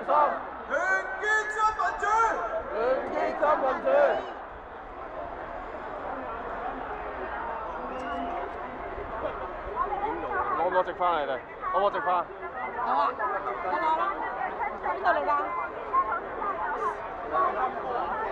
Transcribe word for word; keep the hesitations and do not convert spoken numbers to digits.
心，團結真民主，團結真民主。攞唔攞直翻嚟哋？攞唔攞直翻？ 好啊，我攞啦。邊度嚟㗎？